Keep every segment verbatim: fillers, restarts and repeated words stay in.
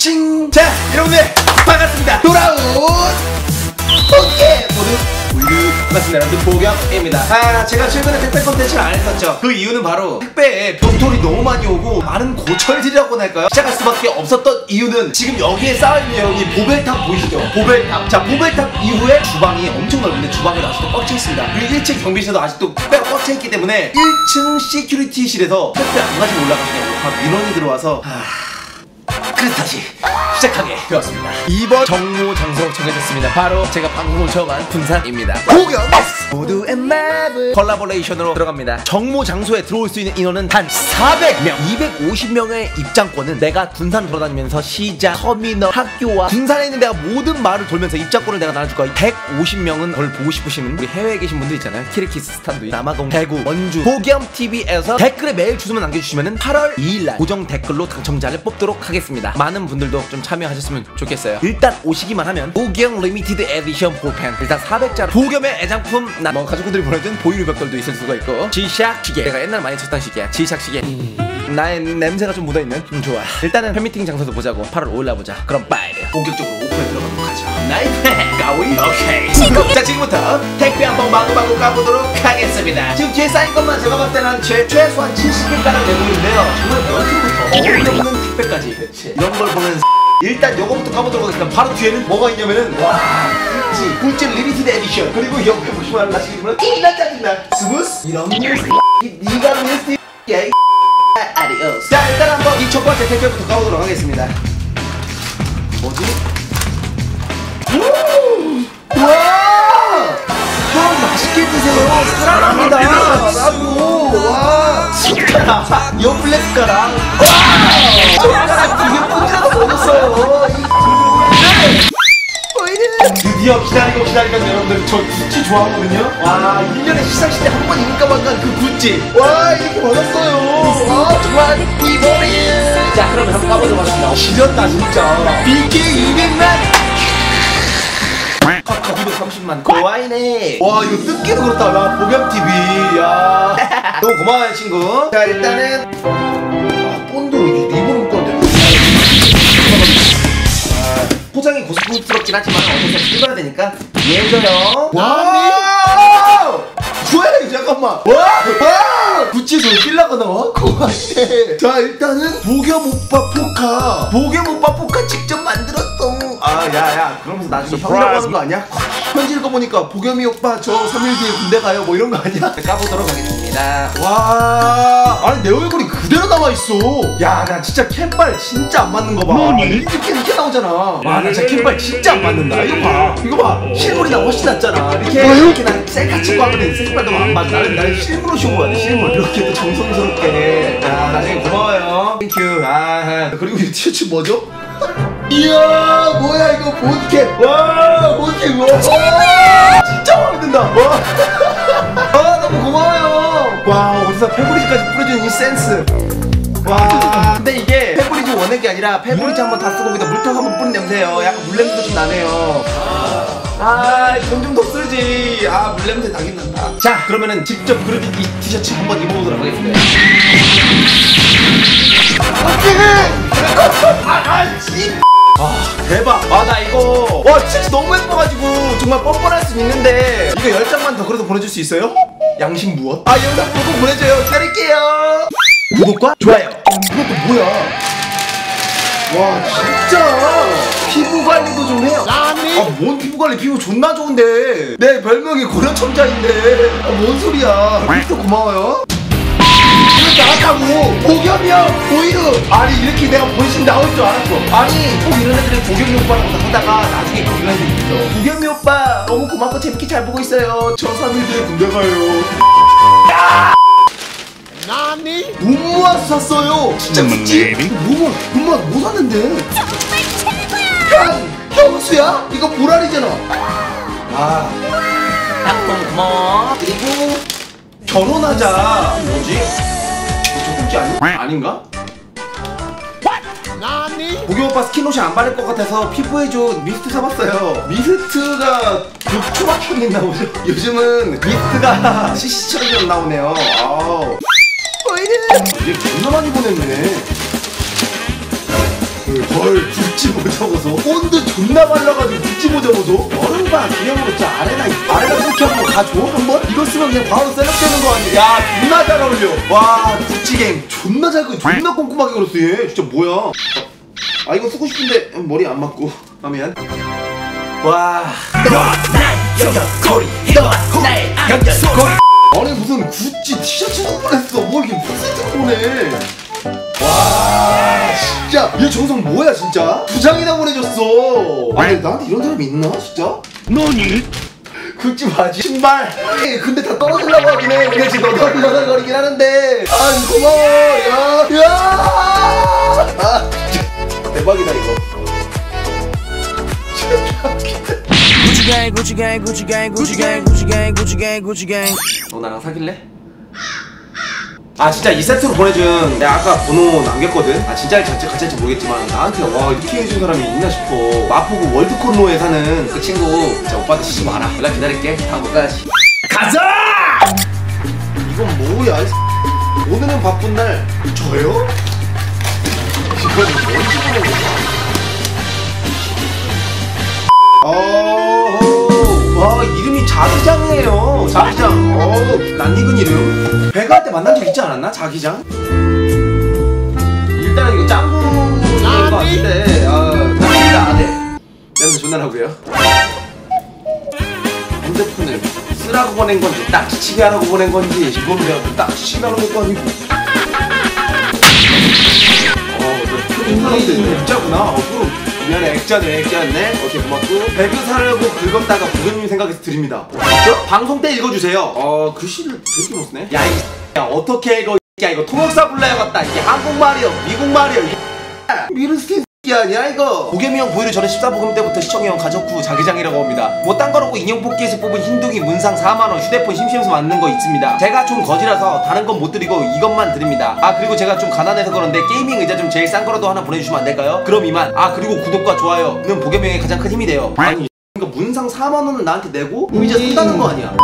칭! 자, 여러분들 반갑습니다. 돌아온 보게 모두 우유 반갑습니다. 여러분들 보경입니다. 아, 제가 최근에 택배 컨텐츠를 안 했었죠. 그 이유는 바로 택배에 벽돌이 너무 많이 오고 많은 고철들이라고 할까요? 시작할 수밖에 없었던 이유는 지금 여기에 쌓여있는 여기 보벨탑 보이시죠? 보벨탑. 자, 보벨탑 이후에 주방이 엄청 넓은데 주방에도 아직도 꽉 차 있습니다. 그리고 일 층 경비실도 아직도 택배가 꽉 차 있기 때문에 일 층 시큐리티실에서 택배 안 가지고 올라가시냐고 다 민원이 들어와서 하... 그래서 다시 시작하게 되었습니다. 이번 정모 장소 정해졌습니다. 바로 제가 방송을 처음 한 군산입니다. 보경 모두의 맵을 콜라보레이션으로 들어갑니다. 정모 장소에 들어올 수 있는 인원은 단 사백 명. 이백오십 명의 입장권은 내가 군산 돌아다니면서 시장, 터미널, 학교와 군산에 있는 내가 모든 마을을 돌면서 입장권을 내가 나눠줄 거야. 백오십 명은 그걸 보고 싶으시면 우리 해외에 계신 분들 있잖아요. 키르키스스탄도 남아공, 대구, 원주, 보겸티비에서 댓글에 메일 주소만 남겨주시면 팔월 이일날 고정 댓글로 당첨자를 뽑도록 하겠습니다. 많은 분들도 좀 참여하셨으면 좋겠어요. 일단 오시기만 하면 보겸 리미티드 에디션 볼펜 일단 사백 자 보겸의 애장품 나 뭐 가족분들이 보내준 보이루 벽돌도 있을 수가 있고 지샥 시계 내가 옛날 많이 쳤던 시계야. 지샥 시계 음. 나의 냄새가 좀 묻어있는 음 좋아. 일단은 팬미팅 장소도 보자고. 팔월 오일날 보자. 그럼 빠이 본격적으로 오픈에 들어가도록 하죠. 나이트 가위 오케이. 자, 지금부터 택배 한번 마구마구 까보도록 하겠습니다. 지금 뒤에 쌓인 것만 제가 봤을 때는 최, 최소한 칠십 개가량 되고 있는데요. 정말 몇층부터 어이없는 택배까지 그치. 이런 걸 보면 일단 요거부터 까보도록 하겠습니다. 바로 뒤에는 뭐가 있냐면은 와 꿀찌 꿀찌 리미티드 에디션. 그리고 옆에 보시면 아시겠지만 짜증나 짜증나 스무스 이런 뉴스 니가 뉴스 야 아디오스. 자, 일단 한번 이 첫 번째 택배부터 까보도록 하겠습니다. 뭐지? 와! 형 맛있게 드세요. 사랑합니다. 라고. 와! 숟가락. 옆블랙 숟가락. 와! 젓가락 두개 분이라도 먹었어요. 드디어 기다리고 기다리면 여러분들 저 구찌 좋아하거든요. 와, 일 년에 시상식 때 한 번 입을까 말까 그 구찌. 와, 이렇게 받았어요. 와, 정말 이버리. 자, 그러면 한번 까보도록 하겠습니다. 지렸다 진짜. 비키 이백만. 카카 이백삼십만. 고와이네. 와, 이거 뜯기도 그렇다. 나 보겸티비. 야. 너무 고마워요 친구. 자, 일단은 아, 본드 이게 리본 건데. 포장이 고급스럽긴 하지만 어디서 찍어야 되니까 예져요. 와! 뭐야 잠깐만. 와! 와! 구찌에서 필라가 나와? 고맙네. 자, 일단은 보겸 오빠 포카. 보겸 오빠 포카 직접 만들었어. 아, 야야 그러면서 나중에 형이라고 하는 거 아니야? 편지 읽어보니까 보겸이 오빠 저 삼 일 뒤에 군대 가요 뭐 이런 거 아니야? 까보도록 하겠습니다. 와, 아니 내 얼굴이 그대로 나와있어. 야, 나 진짜 캔발 진짜 안 맞는 거 봐. 이렇게 이렇게 나오잖아. 와, 나 진짜 캔발 진짜 안 맞는다. 이거 봐, 이거 봐. 실물이 나 훨씬 낫잖아. 이렇게 이렇게 난 셀카 찍고 하면 색깔도 안 맞아. 나는 나는 실물로 쇼고 해야 돼. 실물 이렇게 또 정성스럽게. 야, 나중에 고마워요. 땡큐. 아, 그리고 이 티셔츠 뭐죠? 이야, 뭐야 이거 보드캡. 와, 보드캡. 와, 진짜 마음에 든다. 와, 아, 너무 고마워요. 와, 어디서 페브리즈까지 뿌려주는 이 센스. 와, 근데 이게 페브리즈 원액이 게 아니라 페브리즈 한번 다 쓰고 거기다 물통 한번 뿌린 냄새예요. 약간 물냄새도 좀 나네요. 아, 돈 좀 더 쓰지. 아, 물냄새 나긴 난다. 자, 그러면은 직접 그려진 이 티셔츠 한번 입어보도록 하겠습니다. 아, 아, 씨. 아, 대박. 아, 나 이거 와 진짜 너무 예뻐가지고 정말 뻔뻔할 수 있는데 이거 열 장만 더 그래도 보내줄 수 있어요? 양심 무엇? 아, 영상 보고 보내줘요. 기다릴게요. 구독과 좋아요. 어, 이것도 뭐야? 와, 진짜 피부 관리도 좀 해요. 아, 뭔 피부 관리? 피부 존나 좋은데. 내 별명이 고려청자인데. 아, 뭔 소리야. 이것도 고마워요. 나왔다고. 보겸이요 보이루. 아니, 이렇게 내가 본신 나올 줄 알았어. 아니, 꼭 이런 애들은 보겸이 오빠라고 하다가 나중에 꼭 이런 애들 있어. 보겸이 오빠 너무 고맙고 재밌게 잘 보고 있어요. 저 삼 일 뒤에 군대 가요. 나니? 못 모아서 샀어요. 진짜 굳지? 뭐, 못 모아서 못 샀는데. 정말 최고야. 형, 형수야? 이거 보라리잖아. 아, 너무 고마워. 그리고 결혼하자. 뭐지? 지 아니? 아닌가? 보겸 오빠 스킨롯이 안 바를 것 같아서 피부해준 미스트 사봤어요. 미스트가 극초박형이 나오죠. 요즘은 미스트가 씨씨처럼 나오네요. 아우, 이게 존나 많이 보냈네. 헐 구찌 모자 벗어. 본드 존나 말라가지고 구찌 모자 벗어. 어른반 기념으로 진짜 아레나 아레나 이렇게 한번 가줘 한번. 이거 쓰면 그냥 바로 셀럽되는 거 아니야. 야 존나 잘 어울려. 와 구찌 갱 존나 잘 그 존나 꼼꼼하게 걸었어 얘. 진짜 뭐야. 아 이거 쓰고 싶은데 머리 안 맞고 하면. 와 너와 나의 연결고리 너와 나의 연결고리. 아니 무슨 구찌 티셔츠도 보냈어. 뭐 이렇게 무슨 보내. 와 진짜 얘 정성 뭐야 진짜. 두 장이나 보내줬어. 아니 나한테 이런 사람이 있나 진짜? 너니? 구찌 바지 신발. 근데 다 떨어지려고 하긴 해. 근데 지금 너덜너덜거리긴 하는데. 아 고마워. 야, 야. 아 대박이다 이거. 구찌갱 구찌갱 구찌갱 구찌갱 구찌갱 구찌갱 구찌갱. 너 나랑 사귈래? 아 진짜 이 세트로 보내준 내가 아까 번호 남겼거든. 아 진짜 같이 같이 할지 모르겠지만 나한테 와 이렇게 해준 사람이 있나 싶어. 마포구 월드콘로에 사는 그 친구 진짜 오빠한테 시집 와라. 연락 기다릴게. 다음 끝까지 가자. 이건 뭐야? 오늘은 바쁜 날 저요? 이건 뭔지 모르겠어. 어, 와 이름이 자기장이에요. 자기장. 어, 낯익은 이름. 배가 때 만난 적 있지 않았나? 자기장. 일단은 이거 짱구인 것 같은데. 아, 자기가 아대. 내가 존나 나고요. 핸드폰을 쓰라고 보낸 건지 딱지치게 하라고 보낸 건지 이거는 내가 딱지치게 하라고 한 거 아니고. 어, 너 액자구나. 어, 그럼. 미안해 액자네 액자였네. 오케이 고맙고. 배그 사려고 긁었다가 부모님 생각해서 드립니다. 그렇죠? 방송 때 읽어주세요. 어 글씨를 되게 못 쓰네. 야이 야 어떻게 읽어 야 이거 통역사 불러야겠다. 이게 한국말이요 미국말이요. 미르스킨 이 아니야 이거. 고개미 형 보이를 전에 십사 복음 때부터 시청이 형 가족 후 자기장이라고 합니다. 뭐 딴 거라고 인형 뽑기에서 뽑은 흰둥이 문상 사만 원 휴대폰 심심해서 맞는 거 있습니다. 제가 좀 거지라서 다른 건 못 드리고 이것만 드립니다. 아 그리고 제가 좀 가난해서 그런데 게이밍 의자 좀 제일 싼 거라도 하나 보내주시면 안 될까요? 그럼 이만. 아 그리고 구독과 좋아요는 고개미 형의 가장 큰 힘이 돼요. 아니 그러니까 문상 사만 원을 나한테 내고 의자 산다는 거 아니야.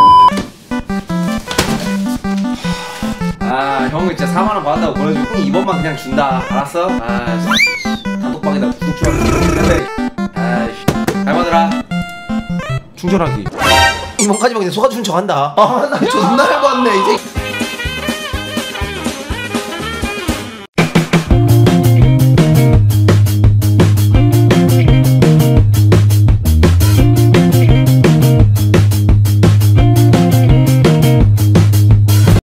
아 형은 진짜 사만 원 받았다고 보내주고 이번만 그냥 준다. 알았어? 아 단톡방에다 구독 좋아요. 아이씨 잘 받으라. 충전하기 이번까지만 그냥 속아준 척한다. 아 나 존나 잘 받네 이제.